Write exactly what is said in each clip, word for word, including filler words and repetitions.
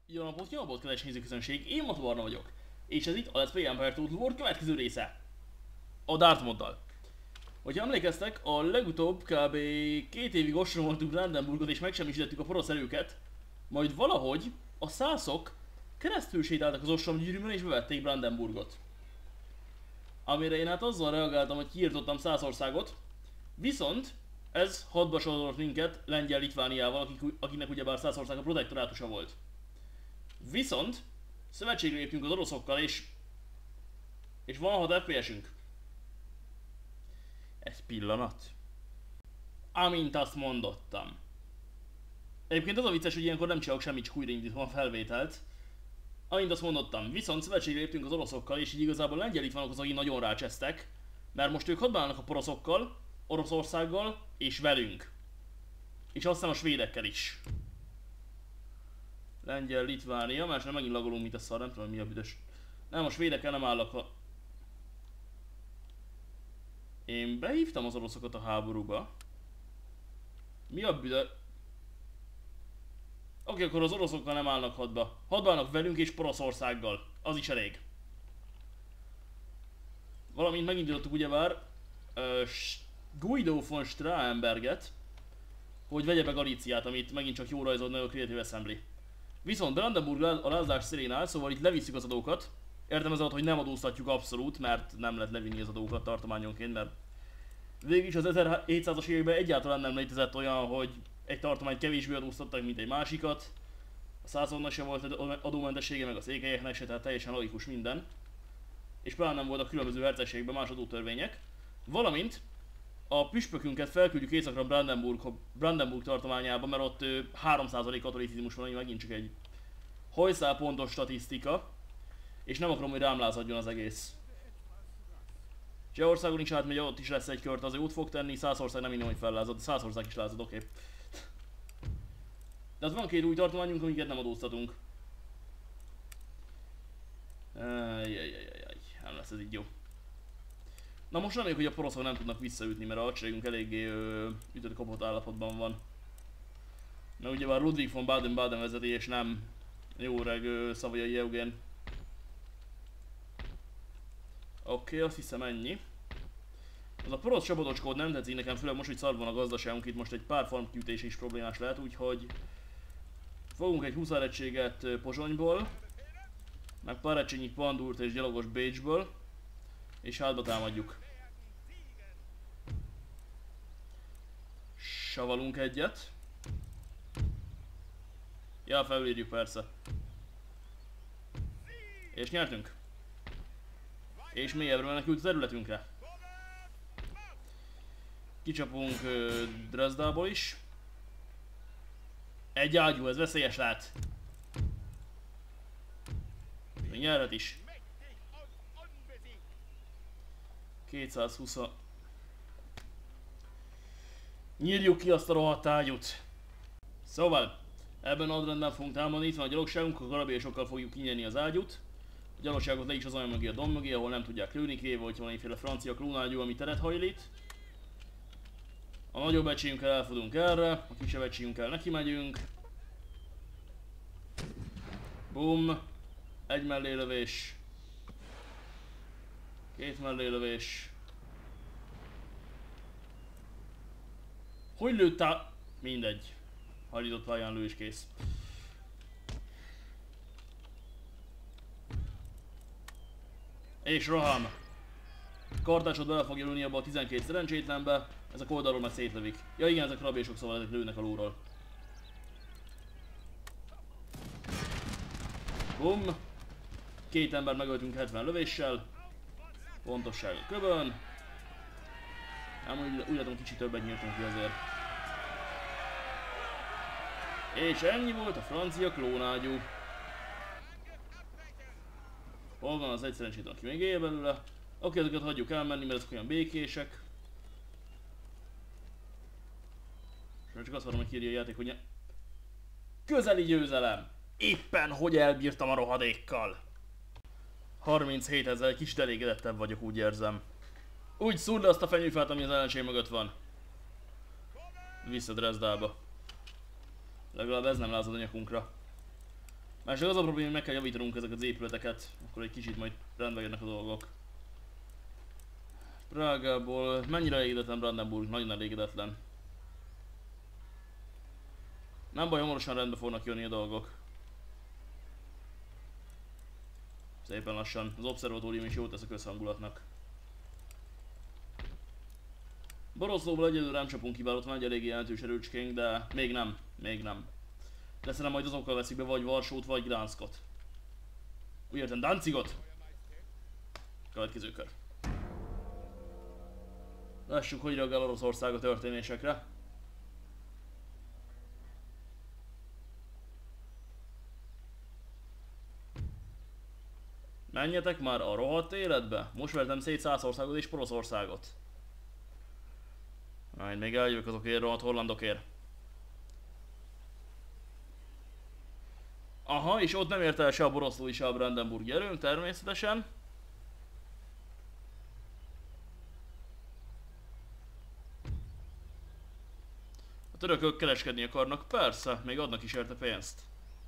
Jó napot, jó napot, kedves nézőközönség, én Mató Barna vagyok. És ez itt a Let's Play Empire Total War következő része. A Dart moddal. Hogyha emlékeztek, a legutóbb kb. két évig ostromoltuk Brandenburgot és megsemmisítettük a porosz erőket, majd valahogy a szászok keresztül sétáltak az ostromgyűrűmön és bevették Brandenburgot. Amire én hát azzal reagáltam, hogy kiirtottam Szászországot, viszont ez hadba sorolt minket Lengyel-Litvániával, akik, akinek ugyebár Szászország a protektorátusa volt. Viszont szövetségre léptünk az oroszokkal, és és van hat ef pé esünk. Egy pillanat. Amint azt mondottam. Egyébként az a vicces, hogy ilyenkor nem csinálok semmit, csak újraindítom a felvételt. Amint azt mondottam, viszont szövetségre léptünk az oroszokkal, és így igazából lengyel itt vannak az, akik nagyon rácsesztek. Mert most ők hadban állnak a poroszokkal, Oroszországgal és velünk. És aztán a svédekkel is. Lengyel, Litvánia, másnál megint lagolunk, mint a szar, nem tudom mi a büdös. Nem, a svédekkel nem állok a... Én behívtam az oroszokat a háborúba. Mi a büdö... Oké, akkor az oroszokkal nem állnak hadba. Hadba állnak velünk és Poroszországgal. Az is elég. Valamint megindítottuk ugyebár uh, Guido von Strahenberget, hogy vegye be Galíciát, amit megint csak jó rajzolt nagyon Creative Assembly. Viszont Brandenburg a lázadás szélén áll, szóval itt levisszük az adókat. Értem ez alatt, hogy nem adóztatjuk abszolút, mert nem lehet levinni az adókat tartományonként, mert végig is az ezerhétszázas években egyáltalán nem létezett olyan, hogy egy tartományt kevésbé adóztattak, mint egy másikat. A Szászonnak se volt adómentessége, meg a székelyeknek se, tehát teljesen logikus minden. És pláne nem voltak különböző hercegségben más adótörvények. Valamint a püspökünket felküldjük északra Brandenburg, Brandenburg tartományába, mert ott három százalék katolicizmus van, ami megint csak egy hajszál pontos statisztika. És nem akarom, hogy rám lázadjon az egész. Csehországon is átmegy, ott is lesz egy kört, az jót fog tenni, Szászország nem innen, hogy fellázad, Szászország is lázad, oké. Okay. De az van két új tartományunk, amiket nem adóztatunk. Ajjajajajaj, nem lesz ez így jó. Na most reméljük, hogy a poroszok nem tudnak visszaütni, mert a hadseregünk eléggé ö, ütött kapott állapotban van. Mert ugye már Ludwig von Baden-Baden vezeti, és nem jó öreg Szavoyai Eugén. Oké, okay, azt hiszem ennyi. Az a porosz csapatocskód nem tetszik nekem, főleg most, hogy szar van a gazdaságunk, itt most egy pár farmkiütés is problémás lehet, úgyhogy fogunk egy húsz egységet Pozsonyból, meg pár egységnyi Pandurt és gyalogos Bécsből, és hátba támadjuk. Savalunk egyet. Ja, felülírjuk persze. És nyertünk. És mélyebbre menekült a területünkre. Kicsapunk uh, Dresdából is. Egy ágyú, ez veszélyes lát. Még nyerhet is. kétszázhúsz. Nyírjuk ki azt a rohadt ágyút. Szóval, ebben a rendben fogunk támadni, itt van a gyalogságunk, a karabélyosokkal fogjuk kinyerni az ágyút. A gyalogságot le is az olyan mögé a domb mögé, ahol nem tudják lőni, kivéve, hogy valamiféle francia klónágyú, ami teret hajlít. A nagyobb egységünkkel elfordulunk erre, a kisebb egységünkkel neki megyünk. Bum. Egy mellélövés. Két mellélövés. Hogy lőttál? Mindegy. Hajlított pályán lő is kész. És roham! Kartácsot bele fogja lőni abba a tizenkét szerencsétlenbe, ezek oldalról meg szétlövik. Ja igen, ezek rabésok, szóval ezek lőnek alulról. Bum! Két ember megöltünk hetven lövéssel. Pontosság a köbön. Ám úgy, úgy látom, kicsit többet nyírtunk ki azért. És ennyi volt a francia klónágyú. Hol van az egy szerencsétlen, aki még él belőle? Oké, ezeket hagyjuk elmenni, mert ezek olyan békések. És csak azt várom, hogy írja a játék, hogy közeli győzelem! Éppen hogy elbírtam a rohadékkal! harminchét ezer, kicsit elégedettebb vagyok, úgy érzem. Úgy szúrd le azt a fenyőfát, ami az ellenség mögött van. Vissza Dresdába. Legalább ez nem lázad a nyakunkra. Másik az a probléma, hogy meg kell javítanunk ezeket az épületeket, akkor egy kicsit majd rendbe jönnek a dolgok. Prágából mennyire elégedetlen Brandenburg? Nagyon elégedetlen. Nem baj, hamarosan rendbe fognak jönni a dolgok. Szépen lassan. Az obszervatórium is jót tesz a közhangulatnak. Boroszlóból egyedül nem csapunk ki, bár ott van egy eléggé jelentős erőcskénk, de még nem. Még nem. De szerintem majd azokkal veszik be vagy Varsót, vagy Gdanskot. Úgy értem, Danzigot! Következő kör. Lássuk, hogy reagál Oroszország a történésekre. Menjetek már a rohadt életbe! Most vertem szét Szászországot és Poroszországot. Majd még eljövök azokért rohadt hollandokért. Aha, és ott nem ért el se a boroszlói, se a brandenburgi erőnk, természetesen. A törökök kereskedni akarnak, persze, még adnak is érte pénzt.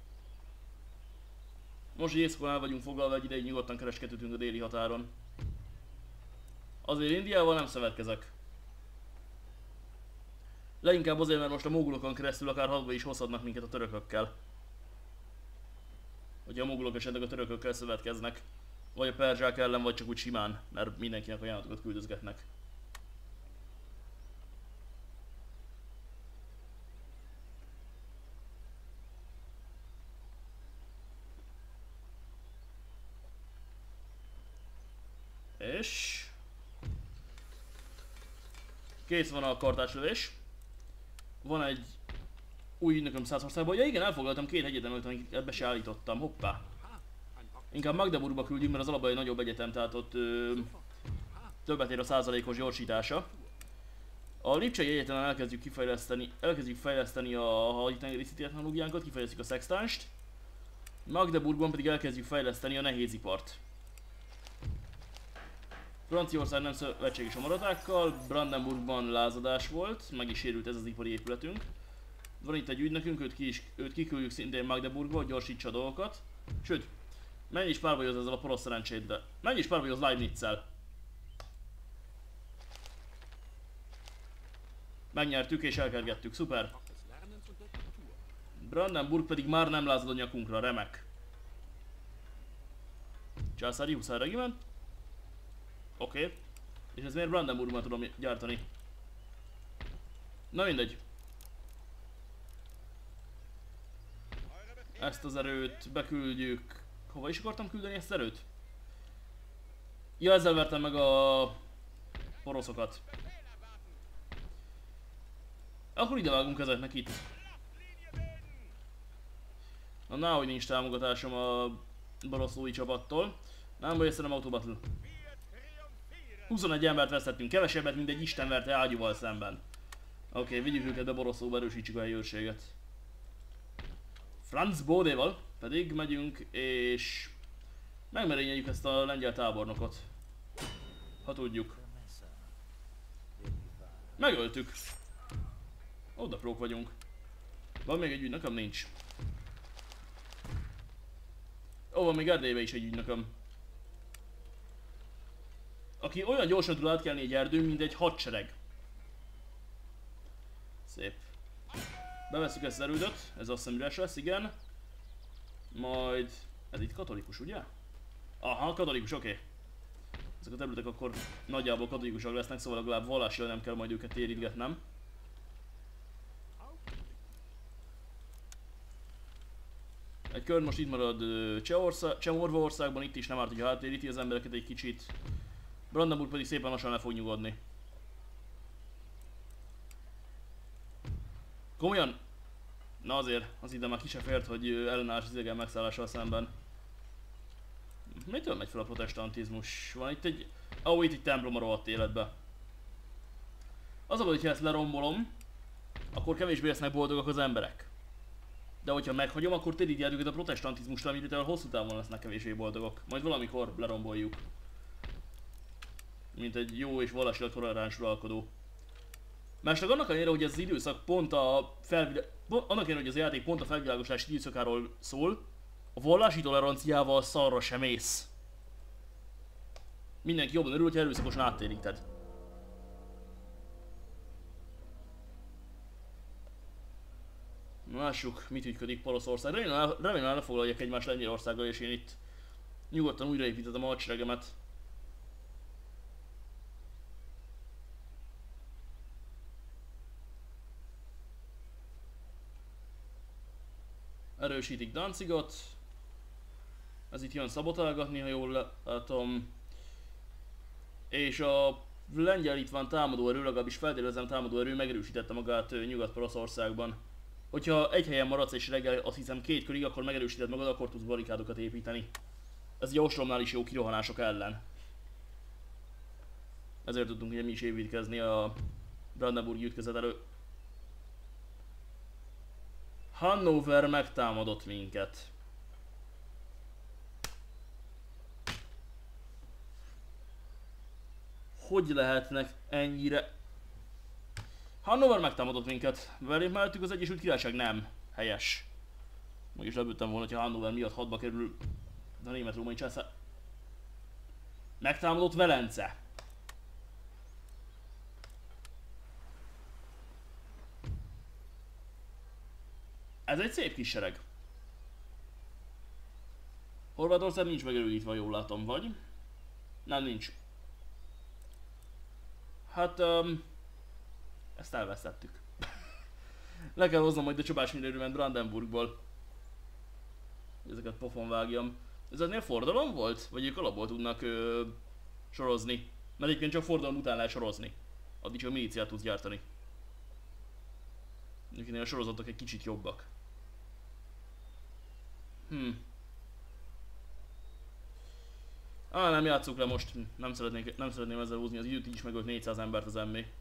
Most, hogy éjszakon el vagyunk foglalva, egy ideig nyugodtan kereskedhetünk a déli határon. Azért Indiával nem szövetkezek. Leginkább azért, mert most a mogulokon keresztül akár hadba is hozhatnak minket a törökökkel. Hogyha a mogulok esetleg a törökökkel szövetkeznek. Vagy a perzsák ellen, vagy csak úgy simán, mert mindenkinek ajánlatokat küldözgetnek. És... kész van a kartácslövés. Van egy új ügynököm Szászországban. Ja igen, elfoglaltam két egyetemet, amiket ebbe se állítottam. Hoppá. Inkább Magdeburgba küldjük, mert az alapban egy nagyobb egyetem, tehát ott ö, többet ér a százalékos gyorsítása. A Lipcsei Egyetemen elkezdjük kifejleszteni, elkezdjük fejleszteni a haditengerészeti technológiánkat, kifejlesztjük a szextánst. Magdeburgban pedig elkezdjük fejleszteni a nehézipart. Franciaország nem szövetséges a maradákkal, Brandenburgban lázadás volt, meg is sérült ez az ipari épületünk. Van itt egy ügynökünk, őt, ki is, őt kiküldjük szintén Magdeburgba, hogy gyorsítsa a dolgokat. Sőt, menj is párbajoz ezzel a porosz szerencséddel. Menj is párbajoz Leibniz-szel. Megnyertük és elkergettük, szuper. Brandenburg pedig már nem lázad a nyakunkra, remek. Császári huszárregiment. Oké. Okay. És ez miért Brandenburgban tudom gyártani? Na mindegy. Ezt az erőt beküldjük. Hova is akartam küldeni ezt az erőt? Ja, ezzel vertem meg a poroszokat. Akkor ide vágunk ezeknek itt. Na, náhogy nincs támogatásom a boroszlói csapattól. Nem baj, ezt nem autobattle. huszonegy embert vesztettünk, kevesebbet, mint egy isten verte ágyúval szemben. Oké, okay, vigyük őket be Boroszlóba, erősítsük a helyőrséget. Franz Bódéval pedig megyünk, és megmerényeljük ezt a lengyel tábornokot. Ha tudjuk. Megöltük. Odaprók vagyunk. Van még egy ügynököm? Nincs. Ó, van még Erdélybe is egy ügynököm. Aki olyan gyorsan tud átkelni egy erdőn, mint egy hadsereg. Szép. Bevesszük ezt az erődöt, ez azt hiszem üres lesz, igen. Majd... ez itt katolikus, ugye? Aha, katolikus, oké. Okay. Ezek a területek akkor nagyjából katolikusak lesznek, szóval legalább vallásilag nem kell majd őket érintgetnem. Egy kör most itt marad Csehorvaországban, itt is nem árt, hogy hátéríti az embereket egy kicsit. Brandenburg pedig szépen lassan le fog nyugodni. Komolyan? Na azért, az ide már ki se fért, hogy ellenállás az idegen megszállással szemben. Mitől megy fel a protestantizmus? Van itt egy... Ó, oh, itt egy templom a rohadt életbe. Az a baj, hogyha ezt lerombolom, akkor kevésbé lesznek boldogak az emberek. De hogyha meghagyom, akkor térítját őket a protestantizmusra, amit hosszú távon lesznek kevésbé boldogok. Majd valamikor leromboljuk. Mint egy jó és vallásilag toleráns uralkodó. Másnak annak ellenére, hogy ez az időszak pont a felvilá... annak ellenére, hogy az játék pont a felvilágosodás időszakáról szól, A vallási toleranciával szarra sem ész. Mindenki jobban örül, hogyha erőszakosan áttéríted. Lássuk, mit ügyködik Poroszország. Remélem, remélem lefoglaljak egymást Lengyelországgal, és én itt nyugodtan újraépítettem a hadseregemet. Erősítik Danzigot. Ez itt jön szabotálgatni, ha jól látom. És a lengyel-litván támadóerő, legalábbis feltételezem támadóerő megerősítette magát Nyugat-Poroszországban. Hogyha egy helyen maradsz és reggel azt hiszem két körig, akkor megerősíted magad, akkor tudsz barikádokat építeni. Ez egy ostromnál is jó kirohanások ellen. Ezért tudtunk ugye mi is építkezni a Brandenburgi ütközet elő. Hannover megtámadott minket. Hogy lehetnek ennyire... Hannover megtámadott minket. Belép mellettük az Egyesült Királyság nem. Helyes. Mégis lebültem volna, hogyha Hannover miatt hadba kerül a német-római császár. Megtámadott Velence. Ez egy szép kis sereg. Horvátország nincs megerősítve, jól látom, vagy? Nem, nincs. Hát, um, ezt elvesztettük. Le kell hoznom majd a csapás mindenőrűmet Brandenburgból. Ezeket pofon vágjam. Ez ennél fordalom volt? Vagy ők alapból tudnak ö, sorozni? Mert egyébként csak fordalom után lehet sorozni. Addig csak a milíciát tudsz gyártani. Őknél a sorozatok egy kicsit jobbak. Hm. Á, nem játsszuk le most. Nem, szeretnék, nem szeretném ezzel húzni az időt, így is megölt négyszáz embert az em bé.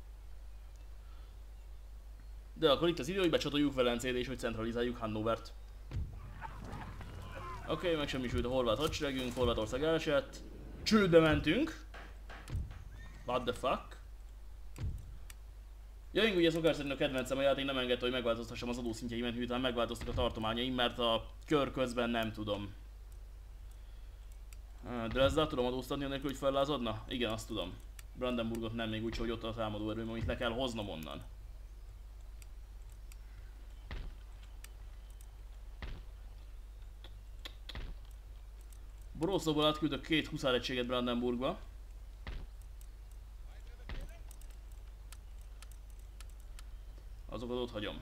De akkor itt az idő, hogy becsatoljuk Velencét és hogy centralizáljuk Hannovert. Oké, okay, megsemmisült a horvát hadseregünk, Horvátország elesett. Csődbe mentünk. What the fuck? Ja, én ugye szokás szerint a kedvencem a játék nem engedte, hogy megváltoztassam az adószintjeimet, miután megváltoztak a tartományaim, mert a kör közben nem tudom. Dresdát tudom adóztatni anélkül, hogy fellázadna? Igen, azt tudom. Brandenburgot nem, még úgy, hogy ott a támadó erőm, amit le kell hoznom onnan. Boroszlóból átküldök két huszáregységet Brandenburgba. Azokat ott hagyom.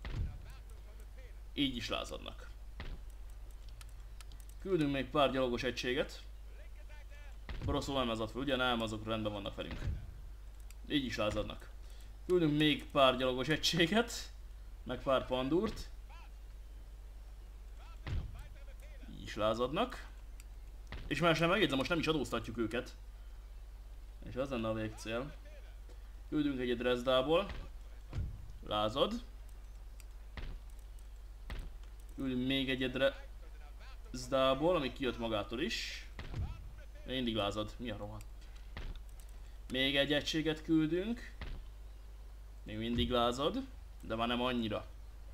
Így is lázadnak. Küldünk még pár gyalogos egységet. Boroszló nem lázad fel, ugye? Nem, azok rendben vannak velünk. Így is lázadnak. Küldünk még pár gyalogos egységet. Meg pár pandúrt. Így is lázadnak. És más nem megjegyzem, most nem is adóztatjuk őket. És az lenne a végcél. Küldünk egyet Dresdából. Lázad. Küldünk még egyet Dresdából, ami kijött magától is. Mindig lázad. Mi a rohadt? Még egy egységet küldünk. Még mindig lázad. De már nem annyira.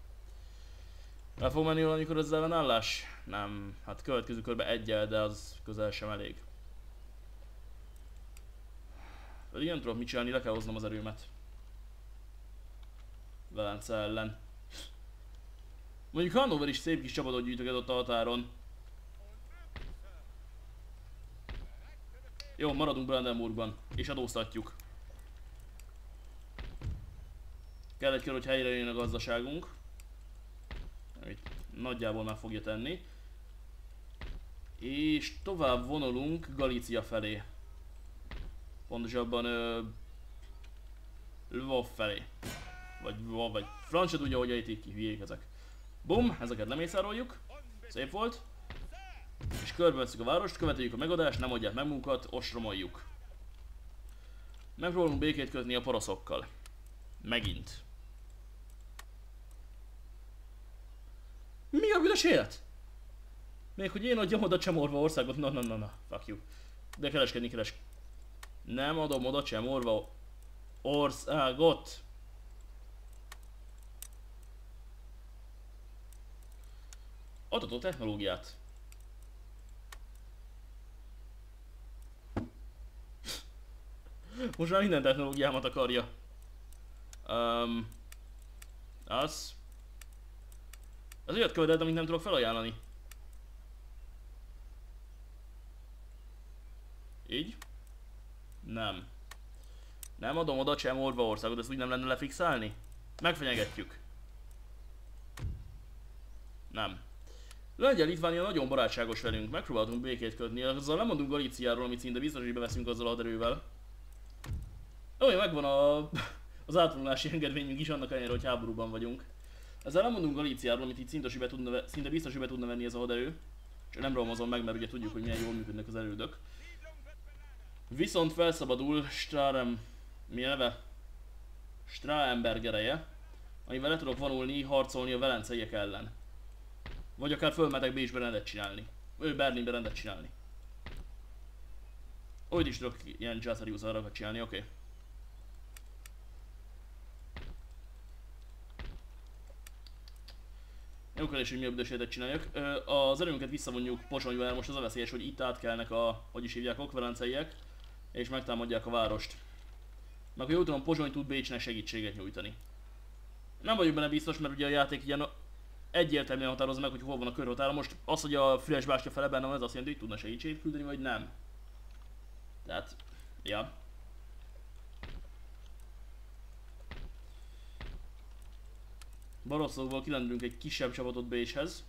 El fog menni valamikor az ellenállás? Nem. Hát következő körben egyel, de az közel sem elég. Pedig nem tudok mit csinálni, le kell hoznom az erőmet. Velence ellen. Mondjuk Hannover is szép kis csapatot gyűjtögetett a határon. Jó, maradunk Brandenburgban, és adóztatjuk. Kell egy kör, hogy helyre jön a gazdaságunk. Amit nagyjából meg fogja tenni. És tovább vonulunk Galícia felé. Pontosabban ö, Lvov felé. Vagy Lvov, vagy francia tudja, hogy ejtik ki, hülyék ezek. Bum, ezeket lemészároljuk. Szép volt. És körbevesszük a várost, követeljük a megadást, nem adják meg munkat, ostromoljuk. Megpróbálunk békét kötni a poroszokkal. Megint. Mi a büdös élet? Még hogy én adjam oda Csemorva országot, na na na na, fuck you. De kereskedni keres. Nem adom oda Csemorva országot. Adatok technológiát. Most már minden technológiámat akarja. Um, az. Az olyat követett, amit nem tudok felajánlani. Így? Nem. Nem adom oda sem Orvaországot, ezt úgy nem lenne lefixálni? Megfenyegetjük. Nem. Lengyel-Litvánia nagyon barátságos velünk, megpróbáltunk békét kötni, azzal nem mondunk Galíciáról, amit szinte biztos, hogy beveszünk azzal a haderővel. Olyan megvan a, az átvonulási engedményünk is, annak ellenére, hogy háborúban vagyunk. Ezzel nem mondunk Galíciáról, amit itt szinte, be tudna, szinte biztos, hogy be tudna venni ez a haderő. Csak nem romozom meg, mert ugye tudjuk, hogy milyen jól működnek az erődök. Viszont felszabadul Strárem... mi neve? Straemberg ereje, amivel le tudok vonulni, harcolni a velenceiek ellen. Vagy akár fölmetek Bécsbe rendet csinálni. Ő Berlinbe rendet csinálni. Úgy is tudok ilyen Jászarius arrakat csinálni, oké. Okay. Jó kérdés, hogy mi a büdösétet csináljak. Az erőnket visszavonjuk Pozsonyba, mert most az a veszélyes, hogy itt átkelnek a, hogy is hívják, okvelenceiek, és megtámadják a várost. Meg ha jól tudom, Pozsony tud Bécsnek segítséget nyújtani. Nem vagyok benne biztos, mert ugye a játék ilyen egyértelműen határozza meg, hogy hol van a körhatára. Most az, hogy a Füles bástya fele benne van, ez azt jelenti, hogy tudna segítséget küldeni, vagy nem. Tehát, ja. Barosszokból kilendülünk egy kisebb csapatot Bécshez.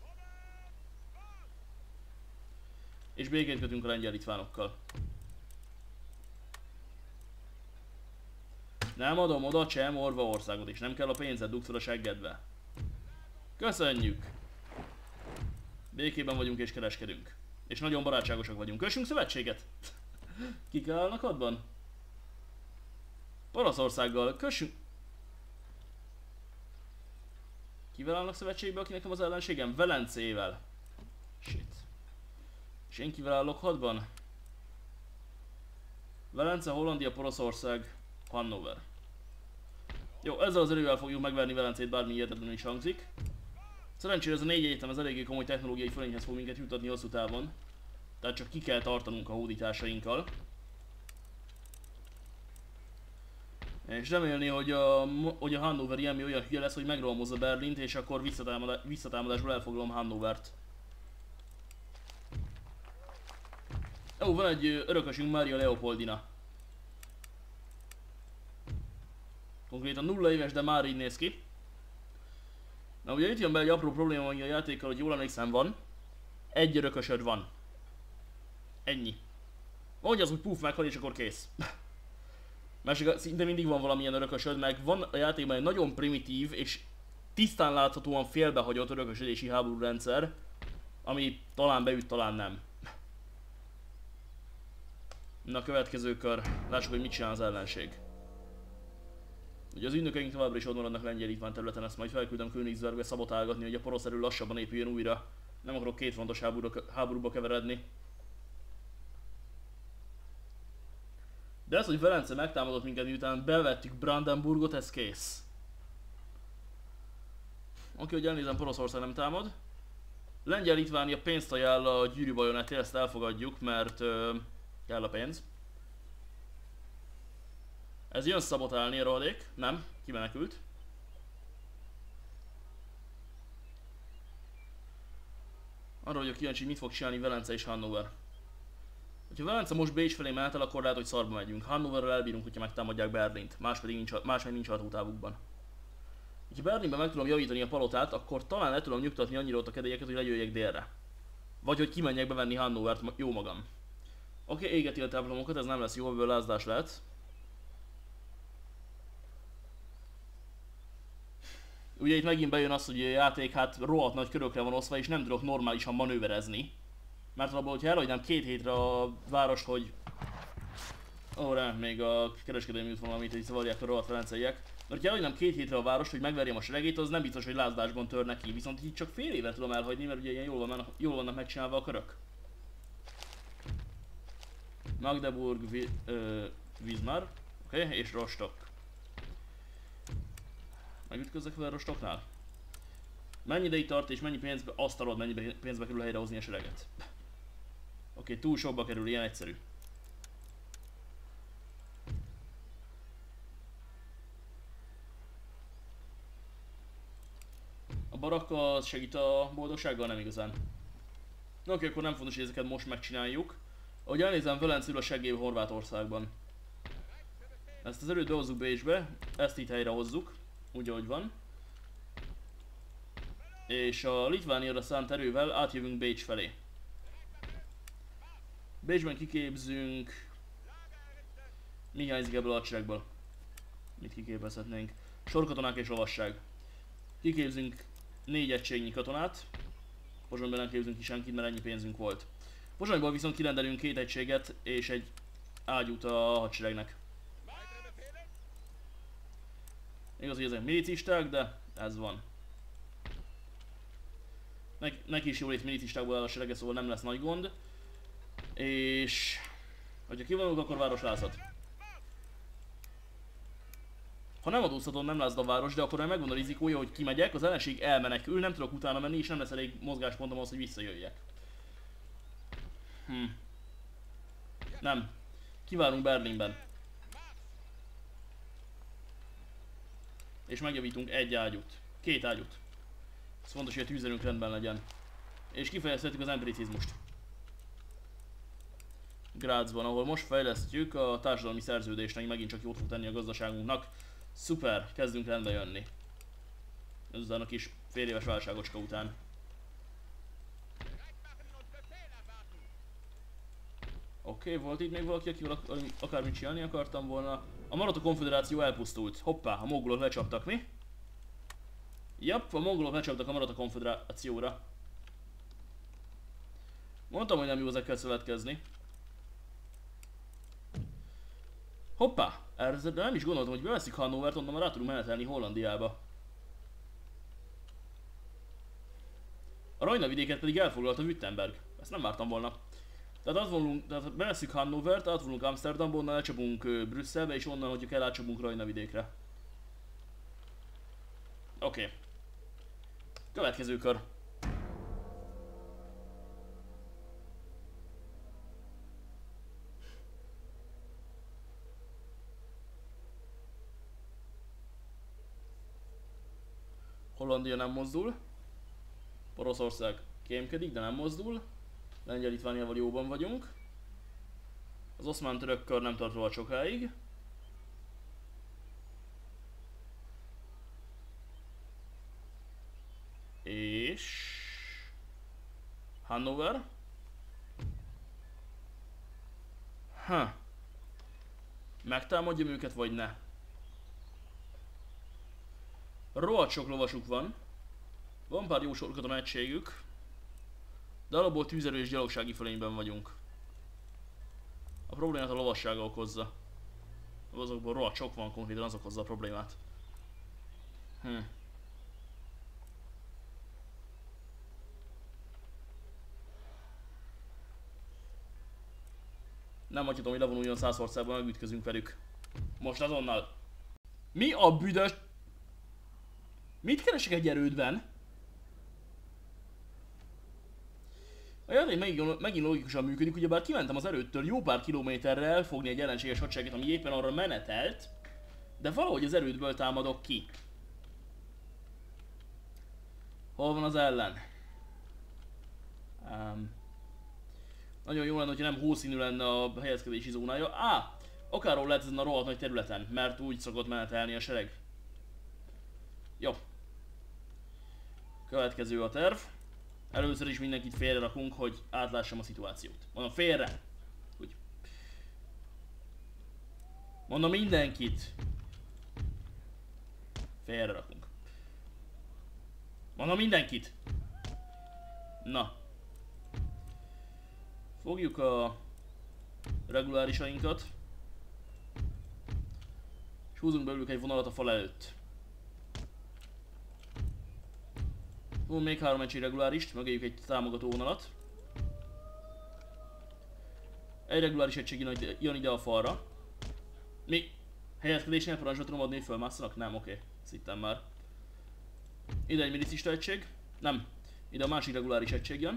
És békét kötünk a lengyel-litvánokkal. Nem adom oda sem Orvaországot, és nem kell a pénzed, dugszol a seggedbe. Köszönjük! Békében vagyunk és kereskedünk. És nagyon barátságosak vagyunk. Kössünk szövetséget! Kikkel állnak adban? Olaszországgal. Kössünk... Kivel állnak szövetségbe, aki nekem az ellenségem? Velencével. Shit. És én kivel állok hadban? Velence, Hollandia, Poroszország, Hannover. Jó, ezzel az erővel fogjuk megverni Velencét, bármi hihetetlenül is hangzik. Szerencsére ez a négy egyetem az eléggé komoly technológiai fölényhez fog minket jutatni hosszú távon. Tehát csak ki kell tartanunk a hódításainkkal. És remélni, hogy a, hogy a Hannoveri Emi olyan hülye lesz, hogy megrolmozza Berlint, és akkor visszatámadás, visszatámadásból elfoglalom Hannovert. Ó, van egy örökösünk, Mária Leopoldina. Konkrétan nulla éves, de már így néz ki. Na ugye itt jön be egy apró probléma a játékkal, hogy jól emlékszem van. Egy örökösöd van. Ennyi. Mondja az, hogy puf, meghal és akkor kész. Mert szinte mindig van valamilyen örökösöd, meg van a játékban egy nagyon primitív és tisztán láthatóan félbehagyott örökösödési háborúrendszer, ami talán beüt, talán nem. Na a következő kör, lássuk, hogy mit csinál az ellenség. Ugye az ügynökeink továbbra is ott maradnak Lengyel-Litván területen, ezt majd felküldöm Königsbergbe szabotálgatni, hogy a porosz erő lassabban épüljön újra. Nem akarok két fontos háborúba, háborúba keveredni. De ez, hogy Velence megtámadott minket, miután bevettük Brandenburgot, ez kész. Oké, hogy elnézem, Poroszország nem támad. Lengyel-Litvánia pénzt ajánl a gyűrű bajonettért, ezt elfogadjuk, mert ö, kell a pénz. Ez jön szabotálni a rohadék? Nem, kimenekült. Arra vagyok kíváncsi, mit fog csinálni Velence és Hannover. Ha Velence most Bécs felé mehet el, akkor lehet, hogy szarba megyünk. Hannoverrel elbírunk, hogyha megtámadják Berlint. Más pedig nincs, más meg nincs hatótávukban. Ha Berlinben meg tudom javítani a palotát, akkor talán le tudom nyugtatni annyira ott a kedélyeket, hogy lejöjjek délre. Vagy hogy kimenjek bevenni Hannovert jó magam. Oké, okay, égeti a templomokat, ez nem lesz jó, ebből lázdás lehet. Ugye itt megint bejön az, hogy a játék hát rohadt nagy körökre van osztva, és nem tudok normálisan manőverezni. Mert abból, hogyha elhagynám két hétre a várost, hogy... Ó, nem, még a kereskedelmi útvonal, amit itt zavarják a rohadt velenceiek. Mert hogyha elhagynám két hétre a várost, hogy megverjem a seregét, az nem biztos, hogy lázdásban törnek ki. Viszont így csak fél évet tudom elhagyni, mert ugye ilyen jól, van, jól vannak megcsinálva a körök. Magdeburg, Vi, uh, Wismar, oké, okay, és Rostock. Megütközzek vele Rostocknál? Mennyi ideig tart és mennyi pénzbe, azt arad, mennyi pénzbe kerül helyrehozni a sereget? Oké, okay, túl sokba kerül, ilyen egyszerű. barakka az segít a boldogsággal? Nem igazán. Oké, okay, akkor nem fontos, hogy ezeket most megcsináljuk. Ahogy elnézem, Velence ül a seggébe Horvátországban. Ezt az erőt behozzuk Bécsbe, ezt itt helyre hozzuk, úgy ahogy van. És a Litvániára szánt erővel átjövünk Bécs felé. Bécsben kiképzünk... Mi hiányzik ebből a hadseregből? Mit kiképezhetnénk? Sorkatonák és lovasság. Kiképzünk négy egységnyi katonát. Pozsonyban nem képzünk ki senkit, mert ennyi pénzünk volt. Pozsonyból viszont kirendelünk két egységet és egy ágyút a hadseregnek. Igaz, hogy ezek milicisták, de ez van. Ne neki is jó rész milicistákból áll a serege, szóval nem lesz nagy gond. És... hogyha kivonulunk, akkor városlázat. Ha nem adóztatom, nem lázad a város, de akkor már megvan a rizikója, hogy kimegyek, az ellenség elmenekül, nem tudok utána menni, és nem lesz elég mozgáspontom ahhoz, hogy visszajöjjek. Hm. Nem. Kivárunk Berlinben. És megjavítunk egy ágyút. Két ágyút. Ez fontos, hogy a tűzerőnk rendben legyen. És kifejezhetjük az empiricizmust. Grazban, ahol most fejlesztjük a társadalmi szerződést, ami megint csak jót fog tenni a gazdaságunknak. Szuper, kezdünk rendbe jönni. Ezután a kis fél éves válságocska után. Oké, okay, volt itt még valaki, akivel ak akármit csinálni akartam volna. A Maratha konföderáció elpusztult. Hoppá, a mongolok lecsaptak, mi? Japp, a mongolok lecsaptak a Maratha konföderációra. Mondtam, hogy nem jó ezekkel szövetkezni. Hoppá, erre nem is gondoltam, hogy beveszik Hannovert, onnan már rá tudunk menetelni Hollandiába. A Rajna vidéket pedig elfoglalta Württemberg. Ezt nem vártam volna. Tehát, átvonulunk, tehát beveszik Hannovert, átvonulunk Amsterdamba, onnan lecsapunk uh, Brüsszelbe, és onnan, hogyha kell, átcsapunk Rajna vidékre. Oké. Okay. Következő kör. Hollandia nem mozdul. Oroszország kémkedik, de nem mozdul. Lengyel-Litvániával jóban vagyunk. Az oszmán-török kör nem tart rohadt sokáig. És... Hannover. Ha. Megtámadjam őket, vagy ne? Rohadt sok lovasuk van. Van pár jó sorkatona egységük. De alapból tűzerő és gyalogsági fölényben vagyunk. A problémát a lovassága okozza. Azokból rohadt sok van, konkrétan az okozza a problémát. Hm. Nem hagyhatom, hogy levonuljon Szászországban, megütközünk velük. Most azonnal. Mi a büdös... Mit keresek egy erődben? A játék megint, megint logikusan működik, ugyebár kimentem az erődtől jó pár kilométerre elfogni egy ellenséges hadsereget, ami éppen arra menetelt, de valahogy az erődből támadok ki. Hol van az ellen? Um, nagyon jó lenne, hogyha nem hószínű lenne a helyezkedési zónája. Á! Akárhol lehet ezen a rohadt nagy területen, mert úgy szokott menetelni a sereg. Jó. Következő a terv. Először is mindenkit félre rakunk, hogy átlássam a szituációt. Mondom félre! Úgy. Mondom mindenkit! Félre rakunk. Mondom mindenkit! Na. Fogjuk a regulárisainkat. És húzunk belőlük egy vonalat a fal előtt. Van még három egység regulárist, mögéjük egy támogató vonalat. Egy reguláris egység jön ide a falra. Mi? Helyezkedésnél parancsot tudom adni, hogy fölmásszanak? Nem, oké. Okay. Ezt hittem már. Ide egy milicista egység. Nem. Ide a másik reguláris egység jön.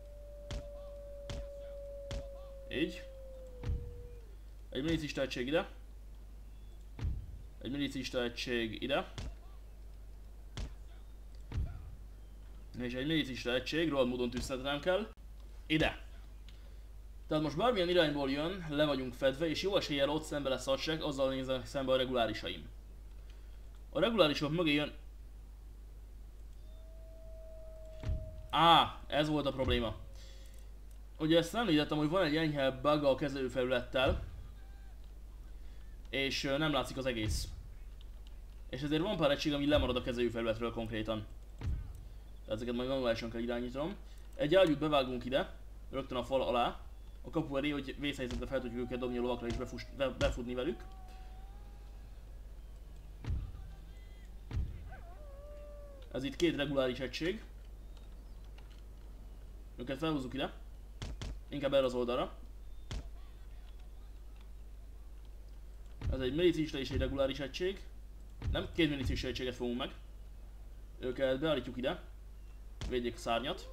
Így. Egy milicista egység ide. Egy milicista egység ide. És egy milicista egység, rohadt módon tűzhetetlen kell. Ide! Tehát most bármilyen irányból jön, le vagyunk fedve, és jó eséllyel ott szembe lesz hadsereg, azzal néznek szembe a regulárisaim. A regulárisok mögé jön... Á, ez volt a probléma. Ugye ezt említettem, hogy van egy enyhe bug a kezelőfelülettel, és nem látszik az egész. És ezért van pár egység, ami lemarad a kezelőfelületről konkrétan. Tehát ezeket majd manuálisan kell irányítanom. Egy ágyút bevágunk ide, rögtön a fal alá, a kapu elé, hogy vészhelyzetben fel tudjuk őket dobni a lovakra és befus, be, befutni velük. Ez itt két reguláris egység. Őket felhúzzuk ide. Inkább erre az oldalra. Ez egy milicista és egy reguláris egység. Nem, két milicista egységet fogunk meg. Őket beállítjuk ide. Védjék a szárnyat.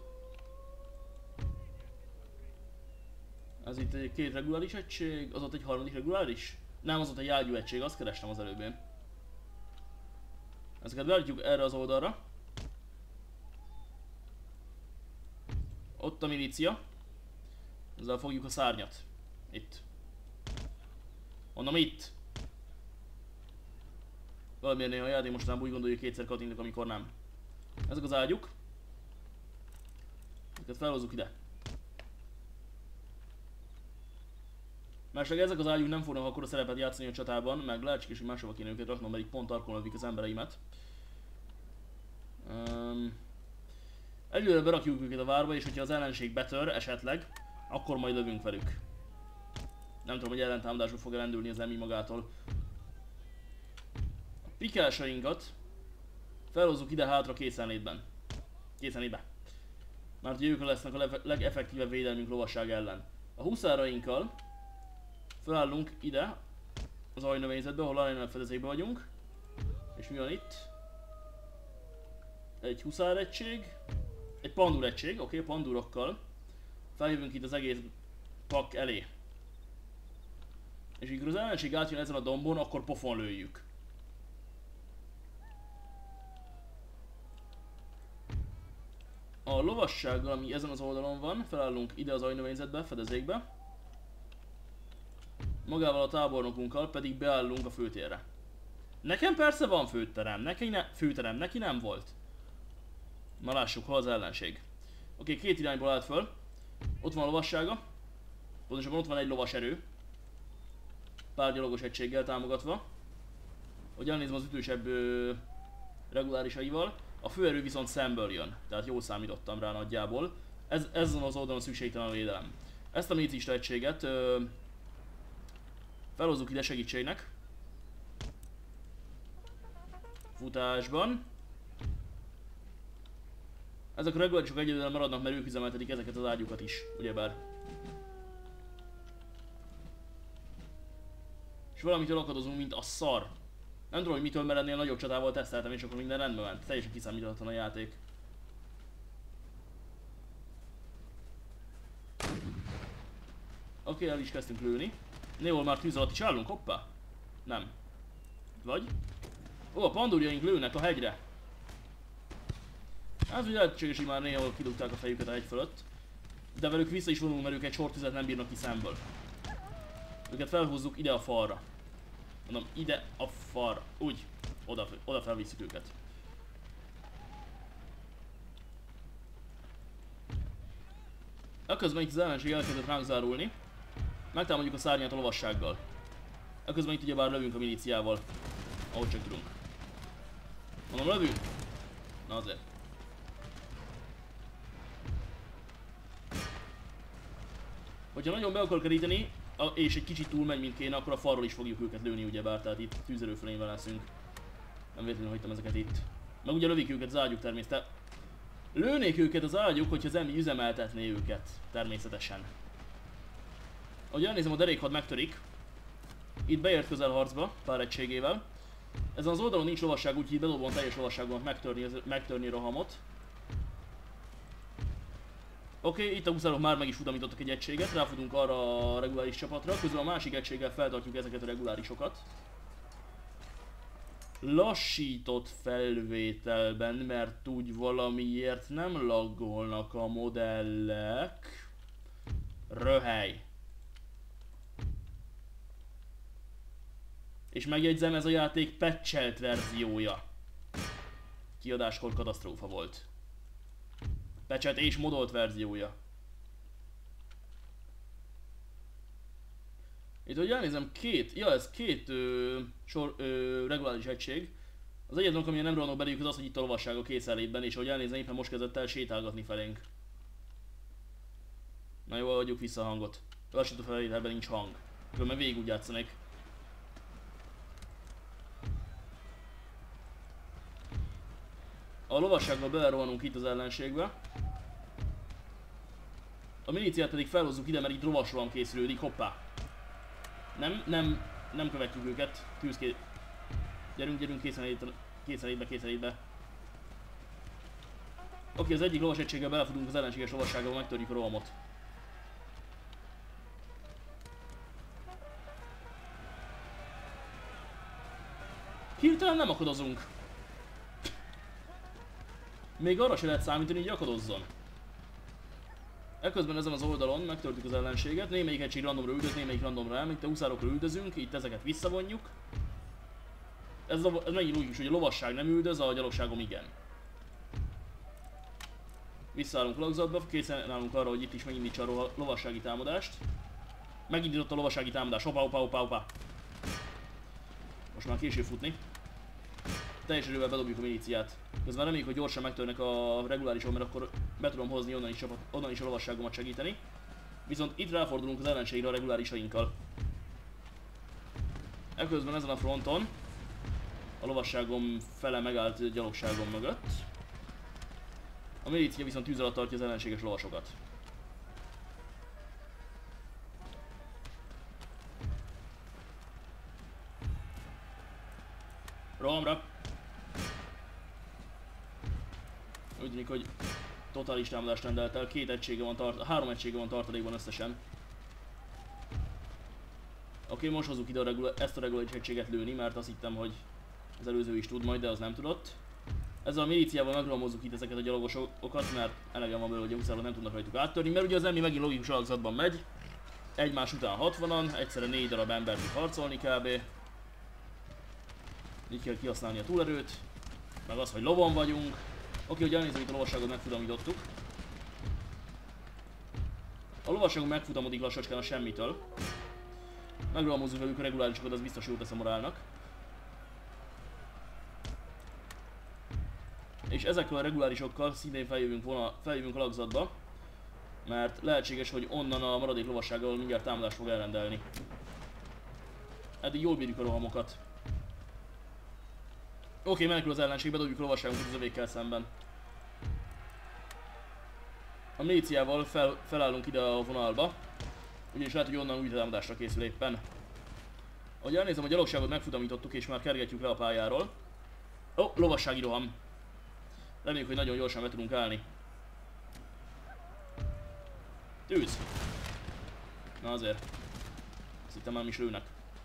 Ez itt egy két reguláris egység, az ott egy harmadik reguláris? Nem, az ott egy ágyú egység, azt kerestem az előbb én. Ezeket beállítjuk erre az oldalra. Ott a milícia. Ezzel fogjuk a szárnyat. Itt. Mondom itt. Valamiért néha a játék mostanában úgy gondolja, hogy kétszer kattintok, amikor nem. Ezek az ágyuk. Ezeket felhozzuk ide. Másreg ezek az ágyuk nem fognak akkor a szerepet játszani a csatában, meg lehetséges, hogy máshova kéne őket raknom, mert így pont tarkon lövik az embereimet. Um, Előre berakjuk őket a várba, és hogyha az ellenség betör esetleg, akkor majd lövünk velük. Nem tudom, hogy ellentámadásba fog elendülni az emi magától. A pikásainkat felhozzuk ide hátra készenlétben. Készenlétbe. Mert ők lesznek a legeffektívebb védelmünk lovasság ellen. A huszárainkkal felállunk ide az ajnövényzetbe, ahol aránylag fedezékbe vagyunk. És mi van itt? Egy huszár egység. Egy pandúr egység, oké, okay, pandúrokkal. Feljövünk itt az egész pak elé. És amikor az ellenség átjön ezen a dombon, akkor pofon lőjük. A lovassággal, ami ezen az oldalon van, felállunk ide az ajnövényzetbe, fedezékbe. Magával a tábornokunkkal pedig beállunk a főtérre. Nekem persze van főterem, neki, ne, főterem, neki nem volt. Na lássuk, hol az ellenség. Oké, két irányból állt föl. Ott van a lovassága. Pontosabban ott van egy lovas erő. Pár gyalogos egységgel támogatva. Hogy elnézem az ütősebb ö, regulárisaival. A főerő viszont szemből jön. Tehát jól számítottam rá nagyjából. Ez, ezen az oldalon szükségtelen a védelem. Ezt a milicista egységet ö, felhozzuk ide segítségnek. Futásban. Ezek a regulárisok egyedül maradnak, mert ők üzemeltetik ezeket az ágyukat is, ugyebár. És valamitől akadozunk, mint a szar. Nem tudom, hogy mitől, mert ennél nagyobb csatával teszteltem, és akkor minden rendben ment. Teljesen kiszámíthatatlan a játék. Oké, el is kezdtünk lőni. Néhol már tűz alatt is állunk, hoppá? Nem. Vagy? Ó, a pandúrjaink lőnek a hegyre. Hát ugye lehetséges, hogy már néhol kidugták a fejüket a hegy fölött. De velük vissza is vonulunk, mert ők egy sortüzet nem bírnak ki szemből. Őket felhúzzuk ide a falra. Mondom, ide a falra. Úgy. Oda, oda felvisszük őket. Ekközben itt az ellenség elkezdett ránk zárulni. Megtámadjuk a szárnyát a lovassággal. Ekközben itt ugyebár lövünk a milíciával. Ahogy csak tudunk. Mondom, lövünk? Na azért. Hogyha nagyon be akar keríteni, és egy kicsit túl megy, mint kéne, akkor a falról is fogjuk őket lőni, ugyebár, tehát itt tűzerőfölényben leszünk. Nem véletlenül hagytam ezeket itt. Meg ugye lövik őket az ágyuk természetesen. Lőnék őket az ágyuk, hogyha az emi üzemeltetné őket, természetesen. Ahogy elnézem, a derékhad megtörik. Itt beért közel harcba, pár egységével. Ezen az oldalon nincs lovasság, úgyhogy bedobom teljes lovasságon megtörni, megtörni a rohamot. Oké, okay, itt a huszárok már meg is futamítottak egy egységet, ráfutunk arra a reguláris csapatra, közben a másik egységgel feltartjuk ezeket a regulárisokat. lassított felvételben, mert úgy valamiért nem laggolnak a modellek. Röhely. És megjegyzem, ez a játék patchelt verziója. Kiadáskor katasztrófa volt. Patchelt és modolt verziója. Itt, hogy elnézem, két, ja ez két ö, sor, ö, reguláris egység. Az egyetlen, ami nem rohanok beléjük, az az, hogy itt a lovasság a készenlétben, és hogy elnézem, éppen most kezdett el sétálgatni felénk. Na jó, adjuk vissza a hangot. Lassító felvételben nincs hang. Különben végig úgy játszanék. A lovassággal belerohanunk itt az ellenségbe. A milíciát pedig felhozzuk ide, mert itt lovasroham készülődik, hoppá. Nem, nem, nem követjük őket. Tűzké... Gyerünk, gyerünk, készenlétbe, készenlétbe, készenlétbe. Oké, az egyik lovas egységgel belefutunk az ellenséges lovassággal, megtörjük a rohamot. Hirtelen nem akadozunk. Még arra se lehet számítani, hogy akadozzon. Ekközben ezen az oldalon megtörtük az ellenséget, némelyik egység randomra üldöz, némelyik randomra elmegy, te huszárokra üldözünk, itt ezeket visszavonjuk. Ez, ez megint úgy is, hogy a lovasság nem üldöz, a gyalogságom igen. Visszaállunk lagzatba, készen állunk arra, hogy itt is megindítsa a lovassági támadást. Megindított a lovassági támadás, hoppá, hoppá, hoppá, hoppá. Most már késő futni. Teljes erővel bedobjuk a milíciát. Közben reméljük, hogy gyorsan megtörnek a regulárison, mert akkor be tudom hozni onnan is, csapat, onnan is a lovasságomat segíteni. Viszont itt ráfordulunk az ellenségre a regulárisainkkal. Ekközben ezen a fronton a lovasságom fele megállt gyalogságom mögött. A milícia viszont tűz alatt tartja az ellenséges lovasokat. Rohamra! Úgy tűnik, hogy totális támadást rendelt el, két egysége van tart, három egysége van tartalékban összesen. Oké, most hozzuk ide a regula ezt a reguláris egységet lőni, mert azt hittem, hogy az előző is tud majd, de az nem tudott. Ezzel a milíciával megrohamozzuk itt ezeket a gyalogosokat, mert elegem van belőle, hogy a huszárok nem tudnak rajtuk áttörni, mert ugye az emmi megint logikus alakzatban megy. Egymás után hatvanan, egyszerre négy darab embert tud harcolni kb. Így kell kihasználni a túlerőt, meg az, hogy lovon vagyunk. Oké, hogy elnézem, itt a lovasságot megfutamítottuk. A lovasságon megfutamodik lassacskán a semmitől. Megrohamozzuk velük a regulárisokat, az biztos jót tesz a morálnak. És ezekkel a regulárisokkal szintén feljövünk, volna, feljövünk a lagzatba. Mert lehetséges, hogy onnan a maradék lovassággal mindjárt támadást fog elrendelni. Eddig jól bírjuk a rohamokat. Oké, menekül az ellenség, bedobjuk a lovasságunkat az övékkel szemben. A milíciával fel, felállunk ide a vonalba. Ugyanis lehet, hogy onnan új támadásra készül éppen. Ahogy elnézem, a gyalogságot megfutamítottuk és már kergetjük le a pályáról. Ó, oh, lovassági roham. Reméljük, hogy nagyon gyorsan be tudunk állni. Tűz! Na azért. Azt hittem már is lőnek.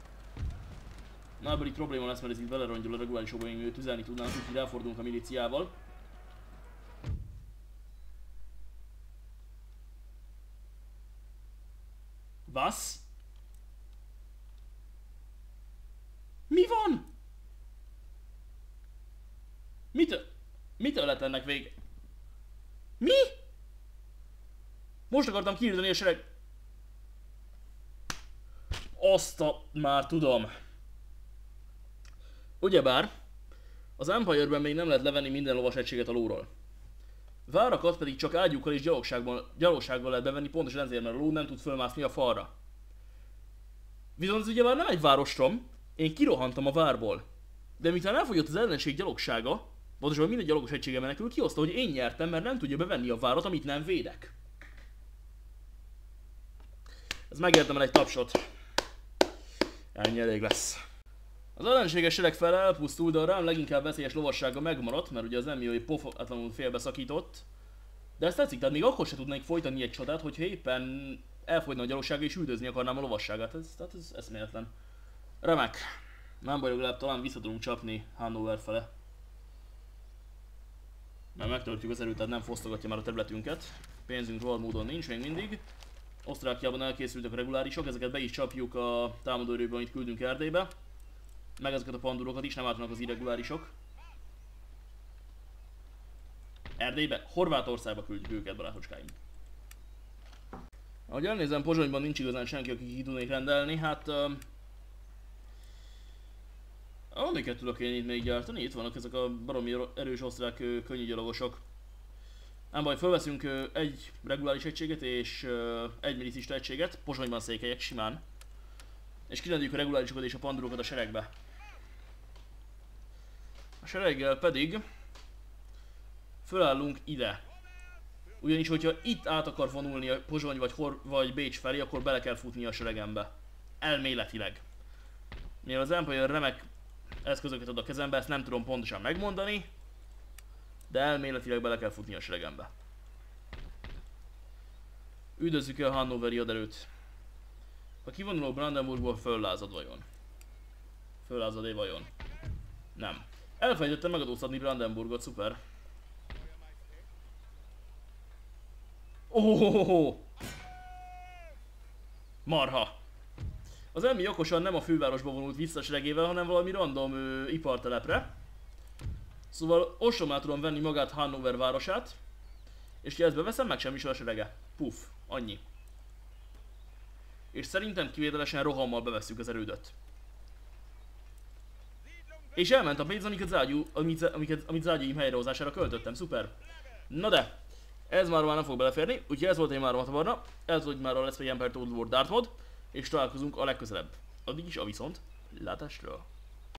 Na ebből itt probléma lesz, mert ez itt belerongyol a regulárisokba, még őt tüzelni tudnának, úgyhogy ráfordulunk a milíciával. Was? Mi van? Mitől? Mitől lett ennek vége? Mi? Most akartam kiüldeni a sereg... Azt a... már tudom. Ugyebár, az Empire-ben még nem lehet levenni minden lovas egységet a lóról. Várakat pedig csak ágyúkkal és gyalogsággal, gyalogsággal lehet bevenni, pontosan ezért, mert a ló nem tud fölmászni a falra. Viszont ez ugyebár nem egy várostrom, én kirohantam a várból. De miután elfogyott az ellenség gyalogsága, pontosabban minden gyalogos egysége menekül, kihozta, hogy én nyertem, mert nem tudja bevenni a várat, amit nem védek. Ez megérdemel egy tapsot. Ennyi elég lesz. Az ellenséges sereg fel elpusztul, de a rám leginkább veszélyes lovassága megmaradt, mert ugye az emmiói pofátlanul félbeszakított. De ezt tetszik, tehát még akkor se tudnék folytani egy csatát, hogyha éppen elfogyna a gyalogsága és üldözni akarnám a lovasságát. Ez, tehát ez eszméletlen. Remek. Nem baj, legalább talán vissza tudunk csapni Hannover fele. Mert megtörtjük az erőt, tehát nem fosztogatja már a területünket. Pénzünk rohadt módon nincs még mindig. Osztrákiában elkészültek a regulárisok, ezeket be is csapjuk a támadóerőben, amit küldünk Erdélybe. Meg ezeket a pandurokat is, nem átlanak az irregulárisok. Erdélybe, Horvátországba küldjük őket, barátocskáim. Ahogy elnézem, Pozsonyban nincs igazán senki, aki ki tudnék rendelni, hát... Uh, amiket tudok én itt még gyártani, itt vannak ezek a baromi erős osztrák uh, könnyű gyalogosok. Nem baj, fölveszünk uh, egy reguláris egységet és uh, egy milicista egységet, Pozsonyban székelyek simán. És kirendeljük a regulárisokat és a pandurokat a seregbe. A sereggel pedig fölállunk ide. Ugyanis, hogyha itt át akar vonulni a Pozsony vagy, Hor vagy Bécs felé, akkor bele kell futni a seregembe. Elméletileg. Mivel az Empire remek eszközöket ad a kezembe, ezt nem tudom pontosan megmondani, de elméletileg bele kell futni a seregembe. Üldözzük el a hannoveri aderőt. A kivonuló Brandenburgból föllázad vajon? Föllázad-e vajon? Nem. Elfelejtettem megadóztatni Brandenburgot, szuper. Oh, marha! Az elmi okosan nem a fővárosba vonult vissza seregével, hanem valami random ö, ipartelepre. Szóval ostromá tudom venni magát Hannover városát, és ha ezt beveszem, meg sem is a serege. Puff, annyi. És szerintem kivételesen rohammal bevesszük az erődöt. És elment a pénz, amiket, zágyú, amit, amiket, amit zágyúim helyrehozására költöttem, szuper. Na de, ez már már nem fog beleférni, úgyhogy ez volt én már a Matabarna, ez volt már a Let's Play Empire Total War Darth Mod, és találkozunk a legközelebb. Addig is a viszont látásra.